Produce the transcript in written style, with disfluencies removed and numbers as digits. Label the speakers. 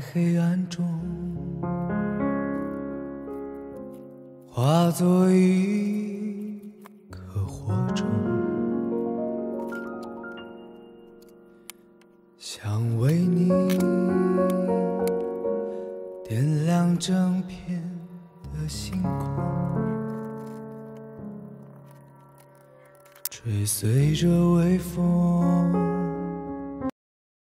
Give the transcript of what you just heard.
Speaker 1: 黑暗中，化作一颗火种，想为你点亮整片的星空，追随着微风